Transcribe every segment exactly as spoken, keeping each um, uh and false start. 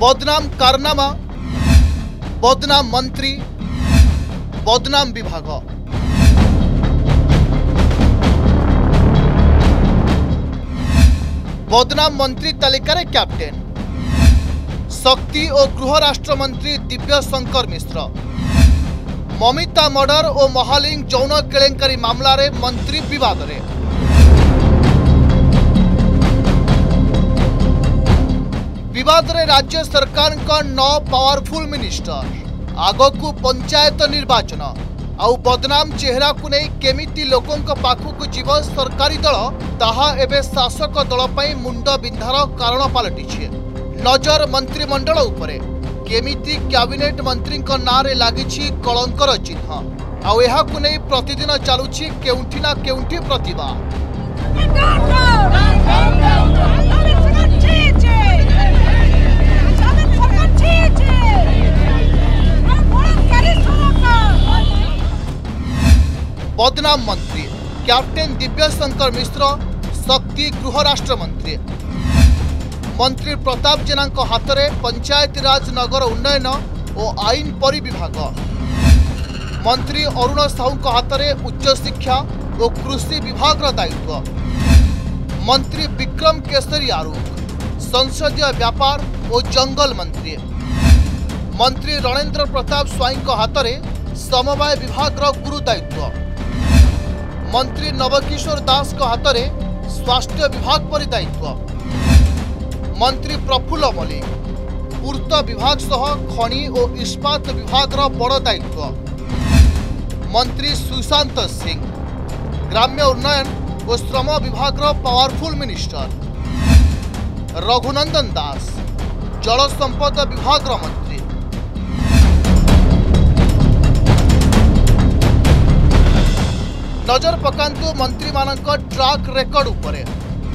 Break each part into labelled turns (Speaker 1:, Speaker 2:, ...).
Speaker 1: बदनाम कारनामा, बदनाम मंत्री, बदनाम विभाग। बदनाम मंत्री तालिकार कैप्टेन शक्ति और गृह राष्ट्र मंत्री दिव्य शंकर मिश्र। ममिता मर्डर और महालिंग यौन केलेंकारी मामला रे मंत्री विवाद रे। विवाद रे राज्य सरकार का नौ पावरफुल मिनिस्टर। आगकू पंचायत निर्वाचन आउ बदनाम चेहरा को नहीं केमिति लोकों पाखक जीव सरकारी दल ताहा एबे शासक दल पई मुंड बिंधार कारण पलटि। नजर मंत्रिमंडल उपरे केमिति कैबिनेट मंत्री नाँ लगी कलंकर चिन्ह आउ एहा को नहीं प्रतिदिन चलुछि केउंठी ना केउंठी प्रतिवाद। बदनाम मंत्री कैप्टेन दिव्य शंकर मिश्र शक्ति गृह राष्ट्र मंत्री। मंत्री प्रताप जेना हाथ में पंचायती राज नगर उन्नयन और आईन परि विभाग। मंत्री अरुण साहू हाथ में उच्च शिक्षा और कृषि विभाग दायित्व। मंत्री विक्रम केसरी आरूख संसदीय व्यापार और जंगल मंत्री। मंत्री रणेंद्र प्रताप स्वाई हाथ में समवाय विभाग गुरु दायित्व। मंत्री नवकिशोर दास हाथ में स्वास्थ्य विभाग पर दायित्व। मंत्री प्रफुल्ल मल्लिक पूर्त विभाग सह खनि और इस्पात विभाग बड़ दायित्व। मंत्री सुशांत सिंह ग्राम्य उन्नयन और श्रम विभाग पावरफुल मिनिस्टर। रघुनंदन दास जल संपद विभाग मंत्री। नजर पकांतु मंत्री मानक ट्रैक रेकर्ड उपरे।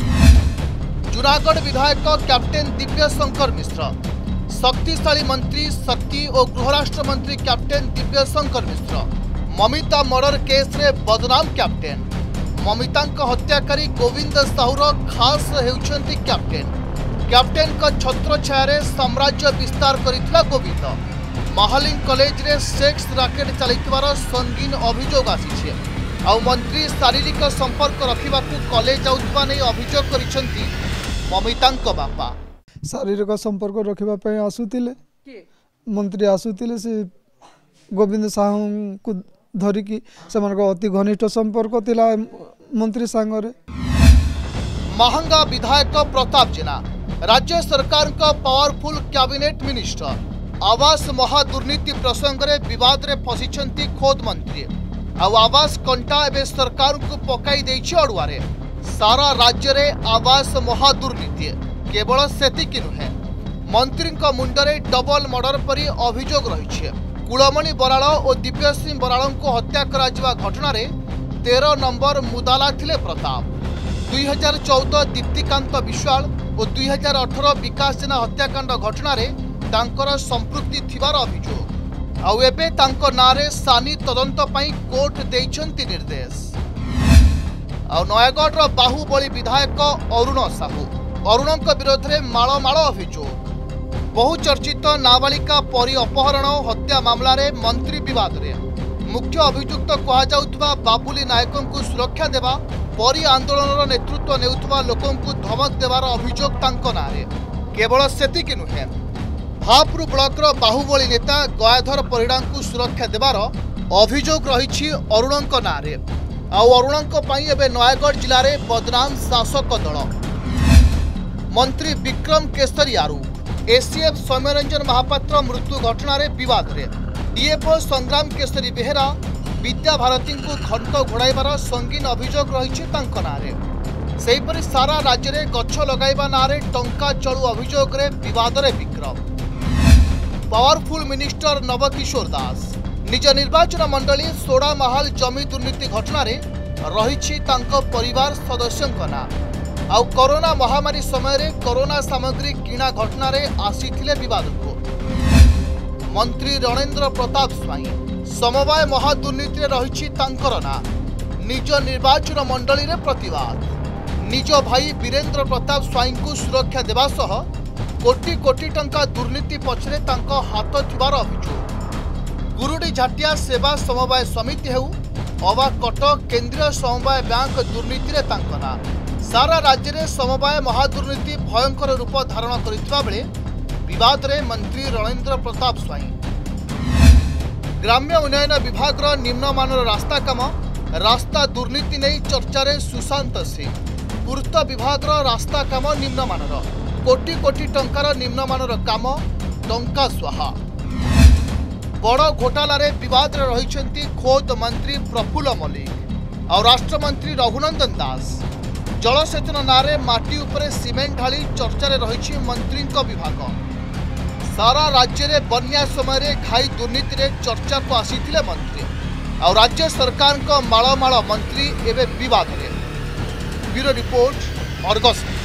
Speaker 1: जूनागढ़ विधायक कैप्टेन दिव्य शंकर मिश्र शक्तिशाली मंत्री शक्ति और गृह राष्ट्र मंत्री captain Divya Shankar Mishra Mamita murder case रे बदनाम कैप्टेन। ममिता हत्याकारी गोविंद साहूर खास हेउछंती कैप्टेन। कैप्टेन का छत्र छाया साम्राज्य विस्तार करितला गोविंद। महालिंग कॉलेज रे सेक्स राकेट चलितवार संगीन अभियोग आसीछे। आउ मंत्री शारीरिक संपर्क रखा कॉलेज जाउथबा नै अभियोग करिसंती ममिता बापा।
Speaker 2: शारीरिक संपर्क रखापी आसुतिले मंत्री आसुतिले से गोविंद साहू को धरिकी से अति घनिष्ठ संपर्क थिला मंत्री सांगरे।
Speaker 1: महंगा विधायक प्रताप जेना राज्य सरकार का पावरफुल कैबिनेट मिनिस्टर। आवास महादुर्नीति प्रसंग रे विवाद रे फसिछंती खोद मंत्री। आउ आवास कंटा एवं सरकार को पकाई देछि अड़ुआरे। सारा राज्य रे आवास महादुर्नीति केवल सेतिकी नुहे मंत्री मुंडरे डबल मर्डर परी अभियोग रही। कुलमणि बराड़ और दिव्य सिंह बराड़ को हत्या करा घटना रे तेरह नंबर मुदाला थिले प्रताप। दुई हजार चौदह दीप्तिकांत विश्वाल और दुई हजार अठर विकास जेना हत्याकांड घटना रे तांकर संपृक्ति थिबार अभियोग। आउ एबे तांको नारे सानी तदंत पई कोर्ट देइछंती निर्देश। आउ नयागढ़ बाहुबली विधायक अरुण साहू अरुण विरोध में माड़ माड़ अभियोग। बहुचर्चित नाबालिका परी अपहरण हत्या मामला रे मंत्री विवाद रे मुख्य अभियुक्त कहुवा बाबुली नायक को सुरक्षा देवा परी आंदोलन नेतृत्व नेउथुवा लोकों को धमक देवार अभियोग तांको नारे। केवल सेतिकी नुहे भापुर ब्लॉक बाहुबली नेता गयाधर परिड़ा को सुरक्षा देवार अभियोग रही अरुण नारे। आउ अरुण एवं नयागढ़ जिले में बदनाम शासक दल। मंत्री विक्रम केसरी आरूख एसीएफ सौम्यरंजन महापात्र मृत्यु घटना रे विवाद रे डीएफओ संग्राम केसरी बेहेरा विद्या भारती को घंट घोड़ाइबार संगीन अभियोग रही नारे। सेहीपरि सारा राज्य में गछ लगाइबा नारे टंका चलू अभियोग रे विवाद रे विक्रम। पावरफुल मिनिस्टर नवकिशोर दास निज निर्वाचन मंडली सोडा महाल जमी दुर्नीति घटना रे रही परिवार सदस्यों ना। आउ कोरोना महामारी समय कोरोना सामग्री किणा घटना रे आसीथिले विवाद को। मंत्री रणेंद्र प्रताप स्वाई समवाय महादुर्नीति रही ना। निज निर्वाचन मंडली रे प्रतिवाद। निज भाई वीरेंद्र प्रताप स्वाई को सुरक्षा देवा सह कोटी कोटी टंका दुर्नीति पछरे तांको हाथ थिबार अभियोग। गुरुडी झाटिया सेवा समवाय समिति हेउ अबा कटक केंद्रीय समवाय बैंक दुर्नीति रे तांको ना सारा राज्य में समवाय महादुर्नीति भयंकर रूप धारण करथिबा बेले विवाद रे मंत्री रणेंद्र प्रताप स्वाई। ग्राम्य उन्नयन विभाग निम्नमानर रास्ता काम रास्ता दुर्नीति नहीं चर्चा रे सुशांत सिंह। पूर्त विभाग रास्ता काम निम्नमानर कोटी कोटी टंकार निम्नमानर काम टंका स्वाहा। बड़ घोटाला रे विवाद रे रहिसेंती खोद मंत्री प्रफुल्ल मल्लिक और राष्ट्रमंत्री रघुनंदन दास। जलसेचन नारे माटी उपरे सीमेंट ढाली चर्चा रे रहिछि मंत्री विभाग। सारा राज्य में बन्या समय घाई दुर्नीति रे चर्चा को आसीथिले मंत्री और राज्य सरकार को माଳ माଳ मंत्री एवं विवाद रे। Bureau report Argus.